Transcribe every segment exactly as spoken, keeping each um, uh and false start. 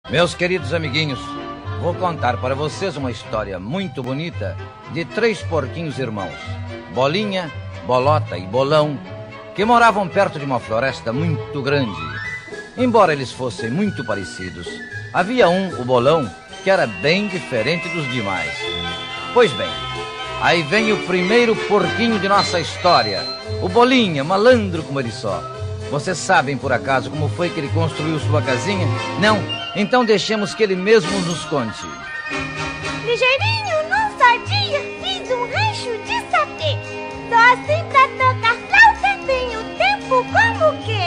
Meus queridos amiguinhos, vou contar para vocês uma história muito bonita de três porquinhos irmãos, Bolinha, Bolota e Bolão, que moravam perto de uma floresta muito grande. Embora eles fossem muito parecidos, havia um, o Bolão, que era bem diferente dos demais. Pois bem, aí vem o primeiro porquinho de nossa história, o Bolinha, malandro como ele só. Vocês sabem, por acaso, como foi que ele construiu sua casinha? Não? Então deixemos que ele mesmo nos conte. Ligeirinho, num só dia, fiz um rancho de sapê. Só assim pra tocar flauta, tenho tempo como o quê?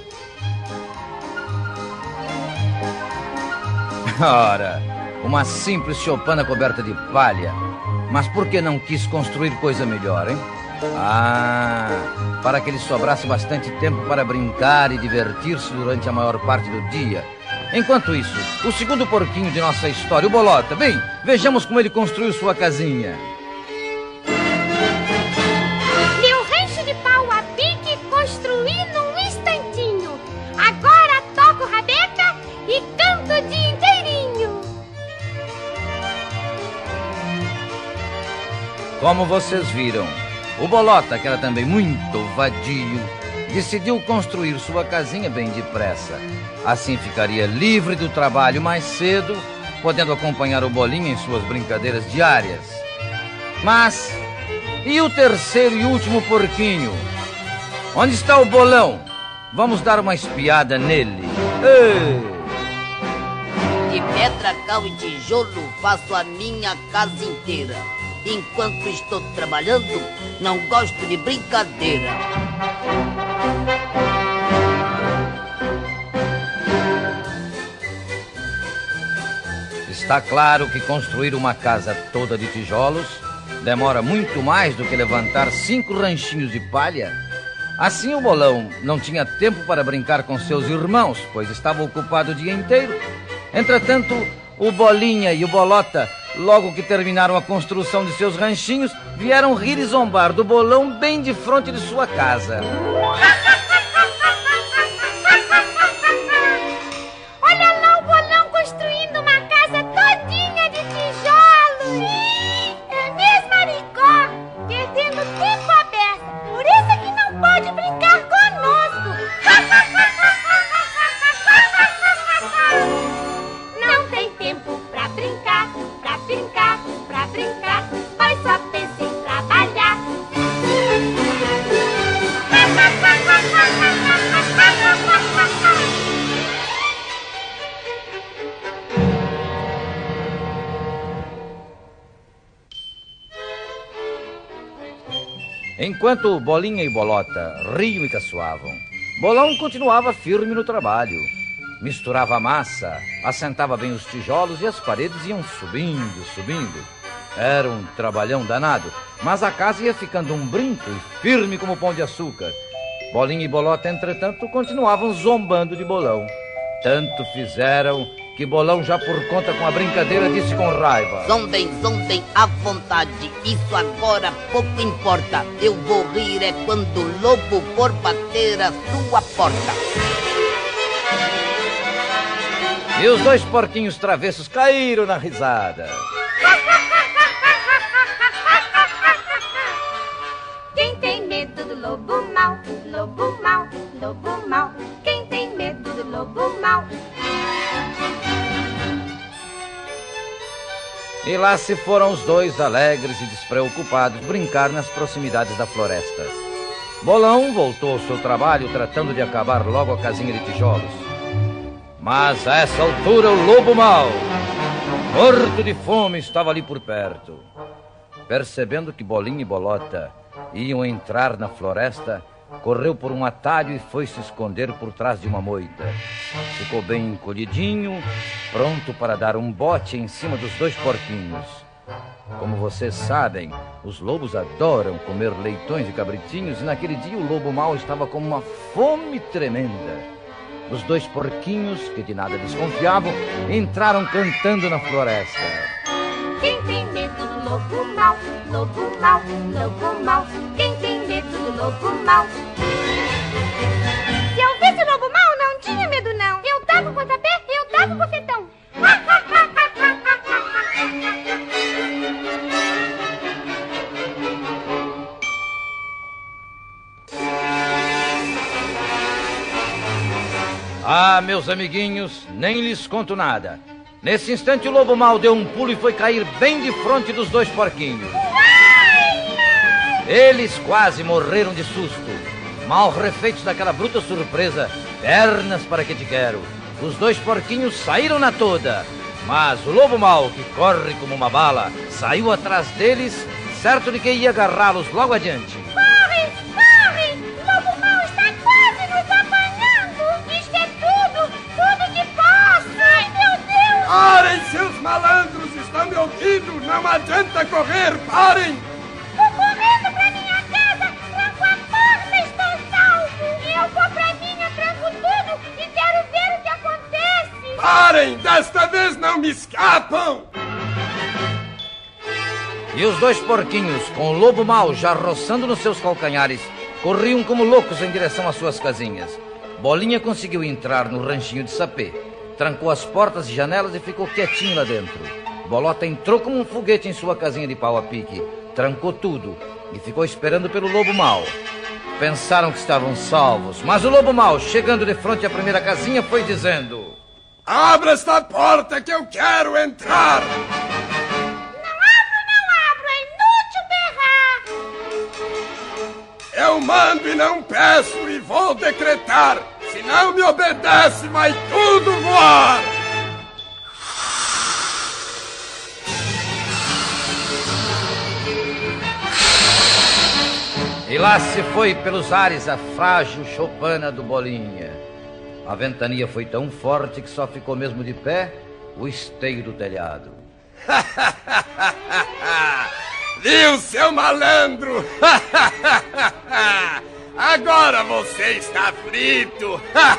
Ora, uma simples choupana coberta de palha. Mas por que não quis construir coisa melhor, hein? Ah, para que lhe sobrasse bastante tempo para brincar e divertir-se durante a maior parte do dia. Enquanto isso, o segundo porquinho de nossa história, o Bolota, bem, vejamos como ele construiu sua casinha. Meu rancho de pau a pique construí num instantinho. Agora toco rabeta e canto o dia inteirinho. Como vocês viram, o Bolota, que era também muito vadio, decidiu construir sua casinha bem depressa. Assim ficaria livre do trabalho mais cedo, podendo acompanhar o Bolinha em suas brincadeiras diárias. Mas, e o terceiro e último porquinho? Onde está o Bolão? Vamos dar uma espiada nele. Ei! De pedra, cal e tijolo faço a minha casa inteira. Enquanto estou trabalhando, não gosto de brincadeira. Está claro que construir uma casa toda de tijolos demora muito mais do que levantar cinco ranchinhos de palha. Assim o Bolão não tinha tempo para brincar com seus irmãos, pois estava ocupado o dia inteiro. Entretanto, o Bolinha e o Bolota, logo que terminaram a construção de seus ranchinhos, vieram rir e zombar do Bolão bem de frente de sua casa. Olha lá o Bolão construindo uma casa todinha de tijolos. É mesmo, Maricó, perdendo tempo à beça. Por isso é que não pode brincar conosco. Não tem tempo pra brincar, pra brincar, pra brincar, pois só pensa em trabalhar. Enquanto Bolinha e Bolota riam e caçoavam, Bolão continuava firme no trabalho. Misturava a massa, assentava bem os tijolos e as paredes iam subindo, subindo. Era um trabalhão danado, mas a casa ia ficando um brinco e firme como pão de açúcar. Bolinha e Bolota, entretanto, continuavam zombando de Bolão. Tanto fizeram que Bolão, já por conta com a brincadeira, disse com raiva: Zombem, zombem à vontade, isso agora pouco importa. Eu vou rir é quando o lobo for bater a sua porta. E os dois porquinhos travessos caíram na risada. Quem tem medo do lobo mau, lobo mau, lobo mau. Quem tem medo do lobo mau? E lá se foram os dois, alegres e despreocupados, brincar nas proximidades da floresta. Bolão voltou ao seu trabalho, tratando de acabar logo a casinha de tijolos. Mas a essa altura o lobo mau, morto de fome, estava ali por perto. Percebendo que Bolinha e Bolota iam entrar na floresta, correu por um atalho e foi se esconder por trás de uma moita. Ficou bem encolhidinho, pronto para dar um bote em cima dos dois porquinhos. Como vocês sabem, os lobos adoram comer leitões e cabritinhos, e naquele dia o lobo mau estava com uma fome tremenda. Os dois porquinhos, que de nada desconfiavam, entraram cantando na floresta. Quem tem medo do lobo mau, lobo mau, lobo mau. Quem tem medo do lobo mau? Se eu visse o lobo mau, não tinha medo não. Eu dava o pontapé, eu dava o bofetão. meus amiguinhos, nem lhes conto nada. Nesse instante, o lobo mau deu um pulo e foi cair bem de frente dos dois porquinhos. Eles quase morreram de susto. Mal refeitos daquela bruta surpresa, pernas para que te quero. Os dois porquinhos saíram na toda. Mas o lobo mau, que corre como uma bala, saiu atrás deles, certo de que ia agarrá-los logo adiante. Corre, corre! O lobo mau está quase nos apanhando! Isto é tudo, tudo que passa! Ai, meu Deus! Parem, seus malandros! Estão me ouvindo? Não adianta correr! Parem! Vou correndo pra minha casa! Tranco a porta, estou salvo! Eu vou pra minha, tranco tudo e quero ver o que acontece! Parem! Desta vez não me escapam! E os dois porquinhos, com o lobo mau já roçando nos seus calcanhares, corriam como loucos em direção às suas casinhas. Bolinha conseguiu entrar no ranchinho de sapê, trancou as portas e janelas e ficou quietinho lá dentro. Bolota entrou como um foguete em sua casinha de pau a pique, trancou tudo e ficou esperando pelo lobo mau. Pensaram que estavam salvos, mas o lobo mau, chegando de frente à primeira casinha, foi dizendo: Abra esta porta que eu quero entrar! Eu mando e não peço e vou decretar. Se não me obedece, vai tudo voar. E lá se foi pelos ares a frágil choupana do Bolinha. A ventania foi tão forte que só ficou mesmo de pé o esteio do telhado. Viu, seu malandro? Agora você está frito.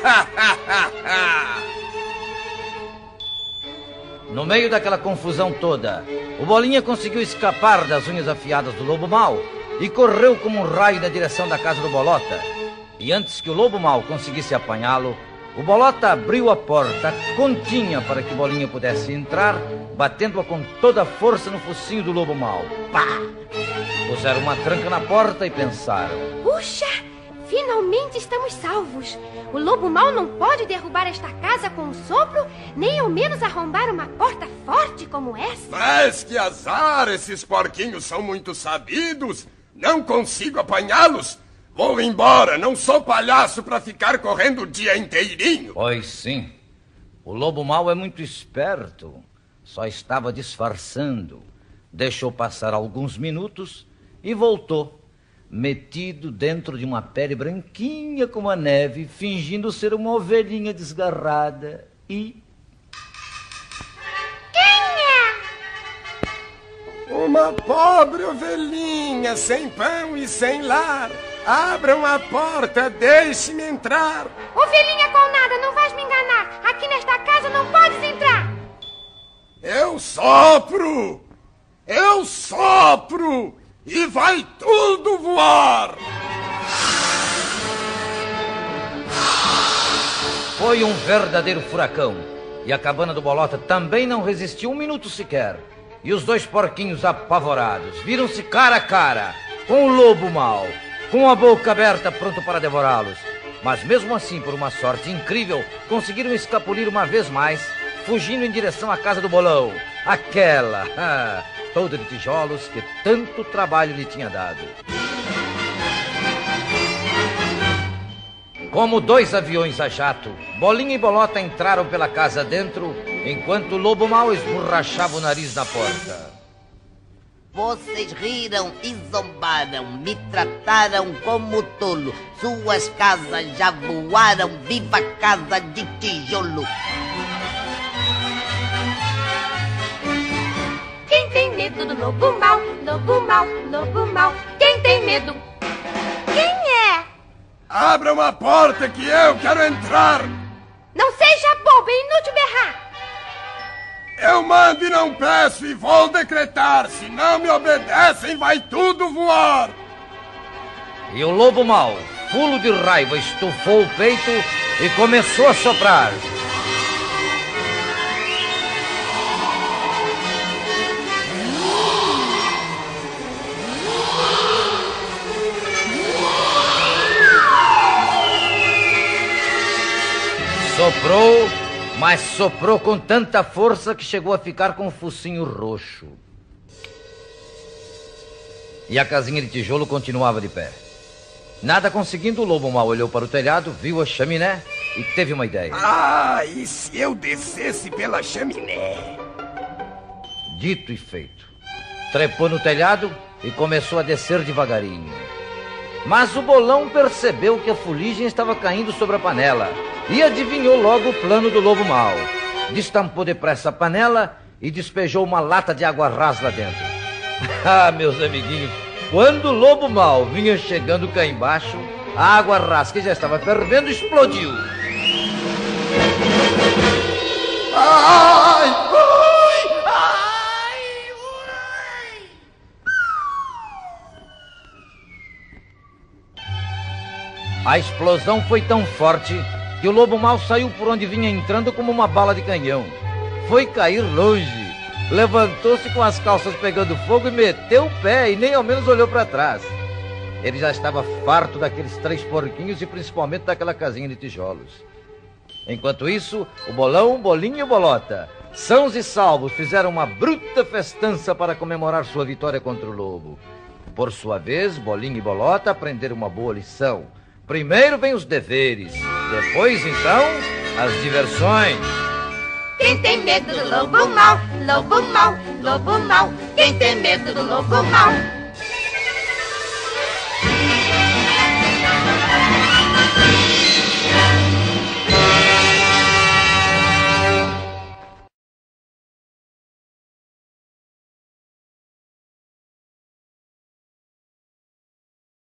No meio daquela confusão toda, o Bolinha conseguiu escapar das unhas afiadas do lobo mau e correu como um raio na direção da casa do Bolota. E antes que o lobo mau conseguisse apanhá-lo, o Bolota abriu a porta continha para que Bolinha pudesse entrar, batendo-a com toda a força no focinho do lobo mau. Pá! Puseram uma tranca na porta e pensaram: Puxa! Finalmente estamos salvos. O lobo mau não pode derrubar esta casa com um sopro, nem ao menos arrombar uma porta forte como essa. Mas que azar! Esses porquinhos são muito sabidos. Não consigo apanhá-los. Vou embora, não sou palhaço para ficar correndo o dia inteirinho. Pois sim, o lobo mau é muito esperto. Só estava disfarçando. Deixou passar alguns minutos e voltou, metido dentro de uma pele branquinha como a neve, fingindo ser uma ovelhinha desgarrada e... Uma pobre ovelhinha sem pão e sem lar. Abram a porta, deixe-me entrar. Ovelhinha com nada, não vais me enganar. Aqui nesta casa não podes entrar. Eu sopro! Eu sopro! E vai tudo voar! Foi um verdadeiro furacão. E a cabana do Bolota também não resistiu um minuto sequer. E os dois porquinhos apavorados viram-se cara a cara com o lobo mau, com a boca aberta pronto para devorá-los. Mas mesmo assim, por uma sorte incrível, conseguiram escapulir uma vez mais, fugindo em direção à casa do Bolão. Aquela, ah, toda de tijolos que tanto trabalho lhe tinha dado. Como dois aviões a jato, Bolinha e Bolota entraram pela casa dentro, enquanto o lobo mau esborrachava o nariz na porta. Vocês riram e zombaram, me trataram como tolo. Suas casas já voaram, viva casa de tijolo. Quem tem medo do lobo mau, lobo mau, lobo mau? Quem tem medo? Quem é? Abram a porta que eu quero entrar. Não seja bobo, é inútil berrar. Eu mando e não peço e vou decretar. Se não me obedecem, vai tudo voar. E o lobo mau, fulo de raiva, estufou o peito e começou a soprar. Soprou, mas soprou com tanta força que chegou a ficar com o focinho roxo. E a casinha de tijolo continuava de pé. Nada conseguindo, o lobo mau olhou para o telhado, viu a chaminé e teve uma ideia. Ah, e se eu descesse pela chaminé? Dito e feito. Trepou no telhado e começou a descer devagarinho. Mas o bolão percebeu que a fuligem estava caindo sobre a panela e adivinhou logo o plano do lobo mau. Destampou depressa a panela e despejou uma lata de água rasa lá dentro. Ah, meus amiguinhos, quando o lobo mau vinha chegando cá embaixo, a água rasa que já estava fervendo explodiu. Ai, ui, ai, ui. A explosão foi tão forte que o lobo mau saiu por onde vinha entrando como uma bala de canhão. Foi cair longe. Levantou-se com as calças pegando fogo e meteu o pé e nem ao menos olhou para trás. Ele já estava farto daqueles três porquinhos e principalmente daquela casinha de tijolos. Enquanto isso, o bolão, o bolinho e o bolota, sãos e salvos, fizeram uma bruta festança para comemorar sua vitória contra o lobo. Por sua vez, bolinho e bolota aprenderam uma boa lição. Primeiro vem os deveres, depois, então, as diversões. Quem tem medo do lobo mau, lobo mau, lobo mau. Quem tem medo do lobo mau.